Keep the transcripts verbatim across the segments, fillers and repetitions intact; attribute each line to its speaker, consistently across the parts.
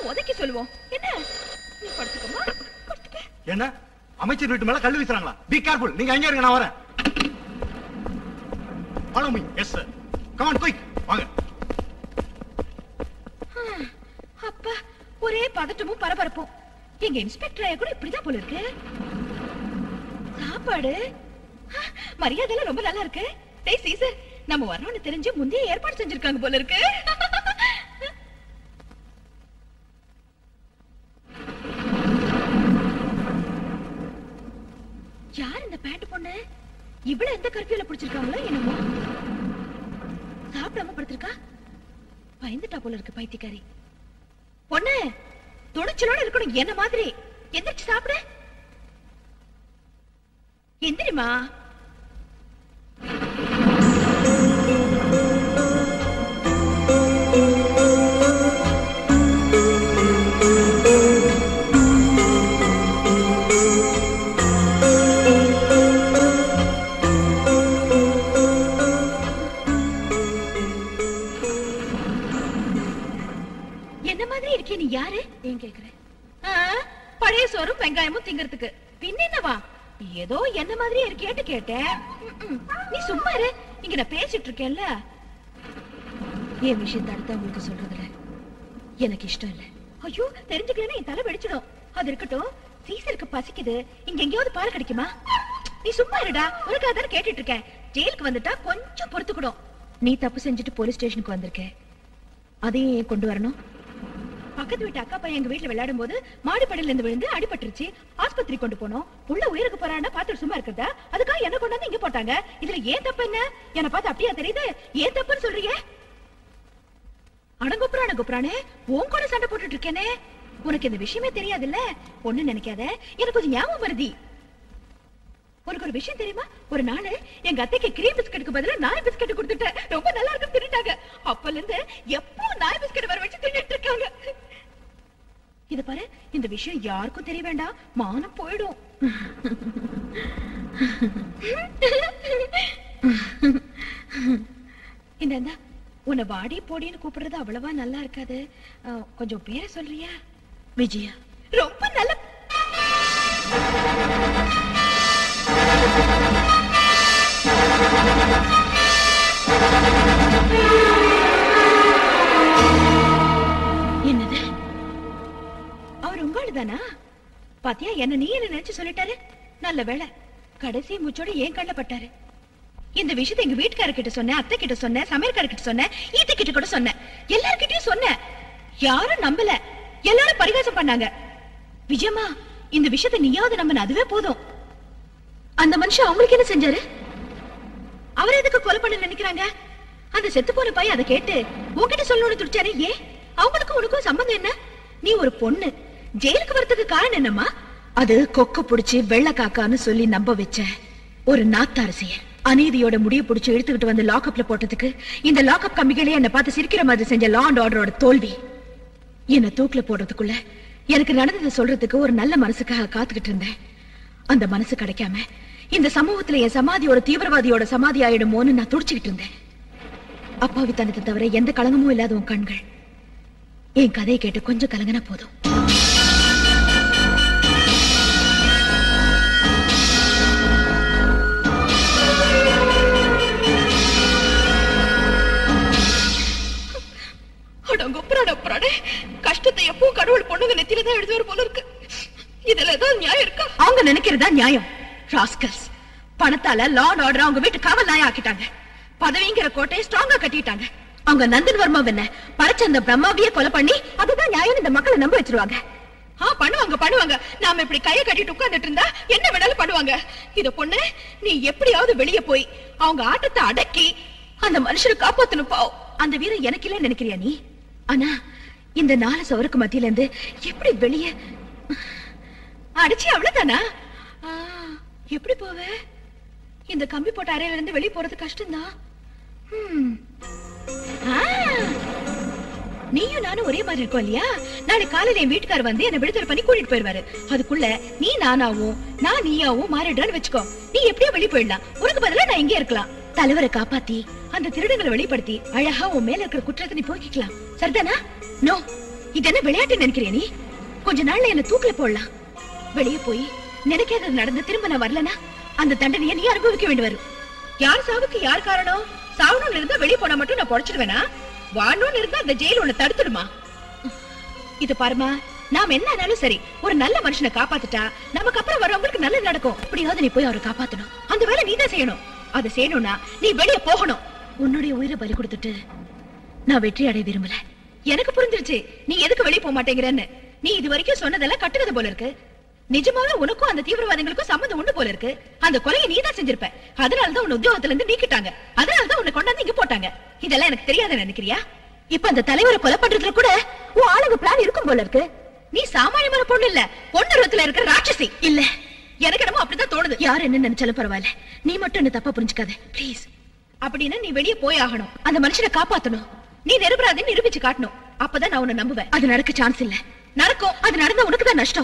Speaker 1: உதைக்க சொல்லுவோம். என்ன நீ படுத்துக்கமா? படுத்துக்க.
Speaker 2: என்ன அமைச்சர் வீட்டு மேல கல்லு வீசுறாங்களா? Be careful. நீங்க எங்க இருங்க, நான் வரேன். Follow me. Yes sir. Come on quick. வாங்க.
Speaker 1: அப்பா ஒரே பதட்டமும் பரபரப்பும். எங்க இன்ஸ்பெக்டர் ஐயா கூட இப்படிதான் போல இருக்கு. சாப்பாடு மரியாதை எல்லாம் ரொம்ப நல்லா இருக்கு. டேய் சீசர், நம்ம வரணும்னு தெரிஞ்சு முந்தைய ஏற்பாடு செஞ்சிருக்காங்க போல இருக்கு. யார் இந்த பேண்ட் பொண்ணு? இவ்வளவு எந்த கர்ஃபியூல பிடிச்சிருக்காங்களோ என்னமோ. சாப்பிடாம படுத்திருக்கா. பயந்துட்டா போல இருக்கு பைத்தியக்காரி. பொண்ணு துணிச்சலோட இருக்கணும் என்ன மாதிரி. எந்திரிச்சு சாப்பிடு. எந்திரிமா. என்ன மாதிரி இருக்கே நீ? யாரு ஏன் கேக்குற? பழைய சோறும் வெங்காயமும் திங்கிறதுக்கு பின்ன என்னவா? ஏதோ என்ன மாதிரி இருக்கேன்னு கேட்டேன். நீ சும்மா இரு. இங்க நான் பேசிட்டு இருக்கேன்ல. என் விஷயத்தை அடுத்த உங்களுக்கு சொல்றதுல எனக்கு இஷ்டம் இல்ல. ஐயோ தெரிஞ்சுக்கலன்னா என் தலை வெடிச்சிடும். அது இருக்கட்டும், சீசருக்கு பசிக்குது. இங்க எங்கேயாவது பால் கிடைக்குமா? நீ சும்மா இருடா. உனக்காக தானே கேட்டுட்டு இருக்கேன். ஜெயிலுக்கு வந்துட்டா கொஞ்சம் பொறுத்துக்கணும். நீ தப்பு செஞ்சுட்டு போலீஸ் ஸ்டேஷனுக்கு வந்திருக்க. அதையும் ஏன் கொண்டு வரணும்? பக்கத்து வீட்டு அக்கா பையன் எங்க வீட்டுல விளையாடும் போது மாடிப்படியில இருந்து விழுந்து அடிபட்டுருச்சு. ஆஸ்பத்திரி கொண்டு போனோம். உள்ள உயிருக்கு போறான்னா பாத்துட்டு சும்மா இருக்கிறதா? அதுக்காக என்ன கொண்டாந்து இங்க போட்டாங்க. இதுல ஏன் தப்பு என்ன? என்ன பார்த்து அப்படியா தெரியுது? ஏன் தப்புன்னு சொல்றீங்க? அடங்குப்புறா அடங்குப்புறானே உன் கூட சண்டை போட்டுட்டு இருக்கேனே. உனக்கு இந்த விஷயமே தெரியாதுல்ல. ஒண்ணு நினைக்காத. எனக்கு கொஞ்சம் ஞாபகம் வருது. உனக்கு ஒரு விஷயம் தெரியுமா? ஒரு நாள் எங்க அத்தைக்கு கிரீம் பிஸ்கட்டுக்கு பதிலா நாய் பிஸ்கட் கொடுத்துட்டேன். ரொம்ப நல்லா இருக்கு தின்னுட்டாங்க. அப்பல இருந்து எப்போ நாய் பிஸ்கட் வர வச்சு தின்னுட்டு இருக்காங்க. இத பாரு, இந்த விஷயம் யாருக்கும் தெரிய வேண்டாம். மானம் போயிடும். இந்த உன்னை வாடி போடின்னு கூப்பிடுறது அவ்வளவா நல்லா இருக்காது. கொஞ்சம் பேரை சொல்றியா? விஜயா. ரொம்ப நல்ல. என்னது? அவர் உங்களுதானா? பாத்தியா, என்ன நீ என்ன நினைச்சு சொல்லிட்டாரு. நல்ல வேளை கடைசி மூச்சோட ஏன் கண்ட பட்டாரு. இந்த விஷயத்தை எங்க வீட்டுக்கார கிட்ட சொன்ன, அத்தை கிட்ட சொன்ன, சமையல்கார கிட்ட சொன்ன, ஈட்ட கிட்ட கூட சொன்ன. எல்லார்கிட்டயும் சொன்ன. யாரும் நம்பல. எல்லாரும் பரிகாசம் பண்ணாங்க. விஜயம்மா, இந்த விஷயத்தை நீயாவது நம்பின அதுவே போதும். அந்த மனுஷன் அவங்களுக்கு என்ன செஞ்சாரு? அவர் எதுக்கு கொலை பண்ண நினைக்கிறாங்க? அந்த செத்து போன பையன் அதை கேட்டு உன்கிட்ட சொல்லணும்னு துடிச்சாரு. ஏன்? அவங்களுக்கும் உனக்கும் சம்பந்தம் என்ன? நீ ஒரு பொண்ணு. ஜெயிலுக்கு வரதுக்கு காரணம் என்னம்மா? அது கொக்க புடிச்சு வெள்ள காக்கான்னு சொல்லி நம்ப வச்ச ஒரு நாத்தாரசிய அநீதியோட முடிய புடிச்சு இழுத்துக்கிட்டு வந்து லாக்அப்ல போட்டதுக்கு இந்த லாக்அப் கம்பிகளே என்ன பார்த்து சிரிக்கிற மாதிரி செஞ்ச லா அண்ட் ஆர்டரோட தோல்வி. என்ன தூக்குல போடுறதுக்குள்ள எனக்கு நடந்ததை சொல்றதுக்கு ஒரு நல்ல மனசுக்காக காத்துக்கிட்டு இருந்தேன். அந்த மனசு கிடைக்காம இந்த சமூகத்துல என் சமாதியோட தீவிரவாதியோட சமாதி ஆயிடுமோன்னு நான் துடிச்சுக்கிட்டு இருந்தேன். அப்பாவி தனத்தை தவிர எந்த களங்கமும் இல்லாத உன் கண்கள் என் கதையை கேட்டு கொஞ்சம் கலங்கினா போதும். கஷ்டத்தை எப்போ கடவுள் பொண்ணுங்க நெத்தியில்தான் எழுதுவார் போல இருக்கு. இதுல ஏதாவது நியாயம் இருக்கா? அவங்க நினைக்கிறதா நியாயம். ராஸ்கல்ஸ் பணத்தால லா அண்ட் ஆர்டர் அவங்க வீட்டு காவல் நாயா ஆக்கிட்டாங்க. பதவிங்கிற கோட்டையை ஸ்ட்ராங்கா கட்டிட்டாங்க. அவங்க நந்தன் வர்மா என்ன பறிச்ச அந்த பிரம்மாவியே கொலை பண்ணி அதுதான் நியாயம் இந்த மக்களை நம்ப வச்சிருவாங்க. பண்ணுவாங்க பண்ணுவாங்க. நாம இப்படி கையை கட்டிட்டு உட்கார்ந்துட்டு இருந்தா என்ன வேணாலும் பண்ணுவாங்க. இத பொண்ணு, நீ எப்படியாவது வெளியே போய் அவங்க ஆட்டத்தை அடக்கி அந்த மனுஷனை காப்பாத்தணும். பாவம், அந்த வீரம் எனக்கு இல்ல நினைக்கிறியா நீ? ஆனா இந்த நாலு சவருக்கு மத்தியில இருந்து எப்படி வெளியே அடிச்சு அவ்வளவுதானா? எப்படி போவ? இந்த கம்பி போட்ட அறையில இருந்து வெளியே போறது கஷ்டம்தான். நீயும் நானும் ஒரே மாதிரி இருக்கோம் இல்லையா? நாளை காலையில என் வீட்டுக்காரர் வந்து என்ன விடுதலை பண்ணி கூட்டிட்டு போயிருவாரு. அதுக்குள்ள நீ நானாவும் நான் நீயாவும் மாறிடுறான்னு வச்சுக்கோ. நீ எப்படியோ வெளியே போயிடலாம். உனக்கு பதிலா நான் இங்கே இருக்கலாம். தலைவரை காப்பாத்தி அந்த திருடங்களை வெளிப்படுத்தி அழகா உன் மேல இருக்கிற குற்றத்தை நீ போக்கிக்கலாம். சரிதானா? நோ, இது என்ன விளையாட்டு நினைக்கிறியா நீ? கொஞ்ச நாள்ல என்ன தூக்கில போடலாம். வெளியே போய் நினைக்காதது நடந்து திரும்ப நான் வரலனா அந்த தண்டனையை நீ அனுபவிக்க வேண்டி வரும். யார் சாவுக்கு யார் காரணம்? சாவணும்னு இருந்தா வெளியே போனா மட்டும் நான் பொழைச்சிடுவேனா? வாழணும்னு இருந்தா அந்த ஜெயில் உன்னை தடுத்துடுமா? இது பாருமா, நாம என்ன ஆனாலும் சரி ஒரு நல்ல மனுஷனை காப்பாத்துட்டா நமக்கு அப்புறம் வரவங்களுக்கு நல்லது நடக்கும். அப்படியாவது நீ போய் அவரை காப்பாத்தணும். அந்த வேலை நீ தான் செய்யணும். அதை செய்யணும்னா நீ வெளியே போகணும். உன்னுடைய உயிரை பலி கொடுத்துட்டு நான் வெற்றி அடைய விரும்பல. எனக்கு புரிஞ்சிருச்சு நீ எதுக்கு வெளியே போக மாட்டேங்கிறன்னு. நீ இது வரைக்கும் சொன்னதெல்லாம் கட்டுறது போல இருக்கு. நிஜமாவே உனக்கும் அந்த தீவிரவாதிகளுக்கும் சம்மந்தம் உண்டு போல இருக்கு. அந்த கொலையை நீ தான் செஞ்சிருப்ப. அதனாலதான் உன்னை உத்தியோகத்துல இருந்து நீக்கிட்டாங்க. அதனாலதான் உன்னை கொண்டாந்து இங்க போட்டாங்க. இதெல்லாம் எனக்கு தெரியாதுன்னு நினைக்கிறியா? இப்ப அந்த தலைவரை கொலை பண்றதுல கூட உன் ஆளுங்க பிளான் இருக்கும் போல இருக்கு. நீ சாமானியமான பொண்ணு இல்ல, பொண்ணுருவத்துல இருக்கிற ராட்சசி. இல்ல, எனக்கு என்னமோ அப்படிதான் தோணுது. யார் என்ன நினைச்சாலும் பரவாயில்ல, நீ மட்டும் என்ன தப்பா புரிஞ்சுக்காத பிளீஸ். அப்படின்னா நீ வெளியே போய் ஆகணும். அந்த மனுஷனை காப்பாத்தணும். நீ நிரபராதி நிரூபிச்சு காட்டணும். அப்பதான் நான் உன்னை நம்புவேன். அது நடக்க சான்ஸ் இல்ல. நடக்கும். அது நடந்தா உனக்கு தான் நஷ்டம்.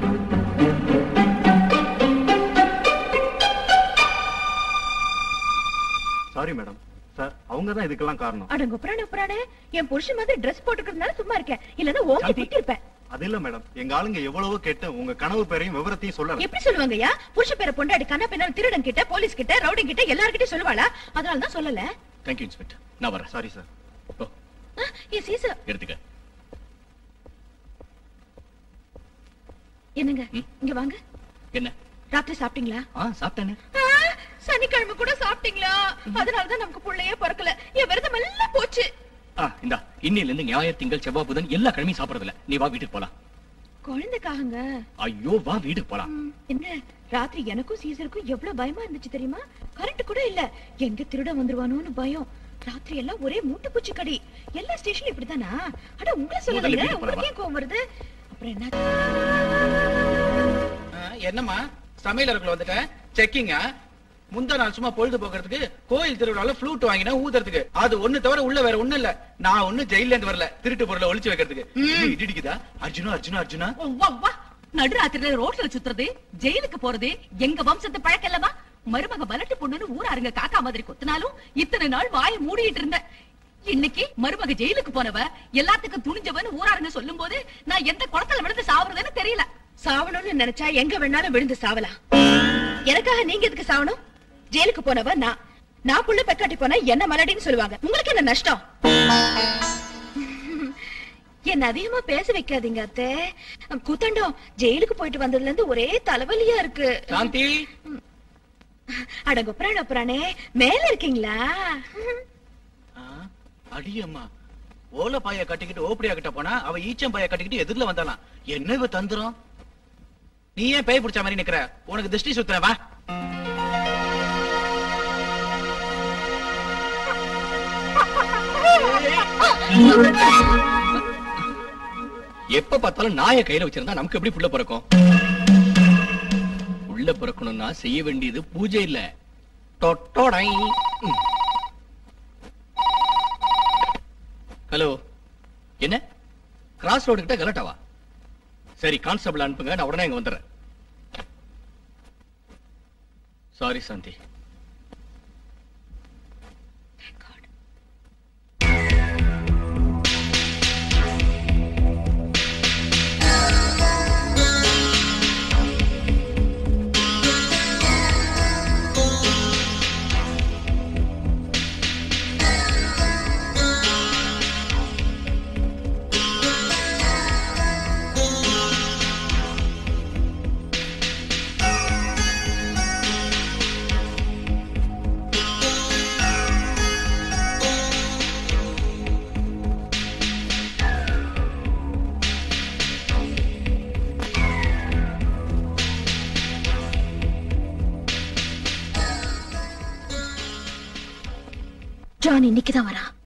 Speaker 2: Sorry madam. சார், அவங்க தான் இதுக்கெல்லாம் காரணம்.
Speaker 1: அடங்க புராணே புராணே, என் புருஷன் மாதிரி Dress போட்டுக்கிறதுனால சும்மா இருக்கேன். இல்லன்னா ஓங்கி குத்தி இருப்பேன்.
Speaker 2: அது இல்ல மேடம், எங்க ஆளுங்க எவ்வளவோ கேட்டு உங்க கனவு பேரையும் விவரத்தையும் சொல்லல.
Speaker 1: எப்படி சொல்லுவாங்கயா? புருஷ பேரை பொண்டாடி கண்ணா பின்னால திருடன் கிட்ட, போலீஸ் கிட்ட, ரவுடிங் கிட்ட எல்லார்கிட்டயும் சொல்லுவாளா? அதனால தான் சொல்லல.
Speaker 3: Thank you inspector. நான் வரேன்.
Speaker 2: Sorry sir.
Speaker 3: ஓ,
Speaker 1: ஏ சீசா
Speaker 3: எடுத்துக்க.
Speaker 1: என்னங்க இங்க வாங்க.
Speaker 3: என்ன?
Speaker 1: ராத்திரி சாப்பிட்டீங்களா?
Speaker 3: ஆ, சாப்பிட்டேனே.
Speaker 1: சனிக்கிழமை கூட சாப்பிட்டீங்களா? அதனாலதான் நமக்கு புள்ளையே பிறக்கல. என் விரதம் எல்லாம் போச்சு.
Speaker 3: ஆ, இந்தா இன்னில இருந்து ஞாயிறு, திங்கள், செவ்வாய், புதன் எல்லா கிழமையும் சாப்பிடுறது இல்ல. நீ வா வீட்டுக்கு போலாம்.
Speaker 1: குழந்தைக்காகங்க.
Speaker 3: ஐயோ, வா வீட்டுக்கு போலாம்.
Speaker 1: என்ன ராத்திரி எனக்கும் சீசருக்கும் எவ்வளவு பயமா இருந்துச்சு தெரியுமா? கரண்ட் கூட இல்ல. எங்க திருட வந்துருவானோன்னு பயம். ராத்திரி எல்லாம் ஒரே மூட்டை பூச்சி கடி. எல்லா ஸ்டேஷன்லயும் இப்படித்தானா? அட உங்களை சொல்லுங்க, உங்களுக்கே கோவம் வருது. அப்புறம் என்ன?
Speaker 4: என்னம்மா சமையலறைக்குள்ள வந்துட்ட? செக்கிங்கா? முந்தா நாள் சும்மா பொழுது போக்குறதுக்கு கோயில் திருவிழால ஃப்ளூட் வாங்கினா ஊதுறதுக்கு. அது ஒண்ணு தவிர உள்ள வேற ஒண்ணு இல்ல. நான் ஒண்ணு ஜெயில இருந்து வரல, திருட்டு பொருளை ஒளிச்சு வைக்கிறதுக்கு. இடிக்குதா? அர்ஜுனா அர்ஜுனா அர்ஜுனா
Speaker 5: நடுராத்திரில ரோட்ல சுத்துறது, ஜெயிலுக்கு போறது எங்க வம்சத்து பழக்கம் இல்லவா? மருமக பலட்டு பொண்ணுன்னு ஊராருங்க காக்கா மாதிரி கொத்தினாலும் இத்தனை நாள் வாயை மூடிட்டு இருந்த. இன்னைக்கு மருமக ஜெயிலுக்கு போனவ எல்லாத்துக்கும் துணிஞ்சவன்னு ஊராருங்க சொல்லும் போது நான் எந்த குளத்துல விழுந்து சாவுறதுன்னு தெரியல.
Speaker 1: சாவணும்னு நினைச்சா எங்க வேணாலும் விழுந்து சாவலாம். எனக்காக நீங்க எதுக்கு சாவணும்? ஜெயிலுக்கு போனவ நான். நான் புள்ள பெக்காட்டி போனா என்ன மலடின்னு சொல்லுவாங்க. உங்களுக்கு என்ன நஷ்டம்? என்ன அதிகமா பேச வைக்காதீங்க அத்தை. கூத்தண்டம் ஜெயிலுக்கு போயிட்டு வந்ததுல இருந்து ஒரே தலைவலியா இருக்கு.
Speaker 4: சாந்தி,
Speaker 1: அடங்க புராண புராணே, மேல இருக்கீங்களா?
Speaker 4: அடியம்மா, ஓல பாய கட்டிக்கிட்டு ஓப்படியா கிட்ட போனா அவ ஈச்சம் பாய கட்டிக்கிட்டு எதிரில வந்தாலாம். என்ன இவ தந்துரும்? நீ ஏன் பேய் பிடிச்ச மாதிரி நிக்கிற? உனக்கு திருஷ்டி சுத்துற வா.
Speaker 3: எப்ப பார்த்தாலும் நாயை கையில வச்சிருந்தா நமக்கு எப்படி புள்ள பிறக்கும்? புள்ள பிறக்கணும்னா செய்ய வேண்டியது பூஜை இல்ல, தொட்டோடை. ஹலோ, என்ன கிராஸ் ரோடு கிட்ட கலட்டாவா? சரி, கான்ஸ்டபிள் அனுப்புங்க, நான் உடனே இங்க வந்துடுறேன். சாரி சாந்தி.
Speaker 1: ஜான் இன்னைக்குதான் வரா.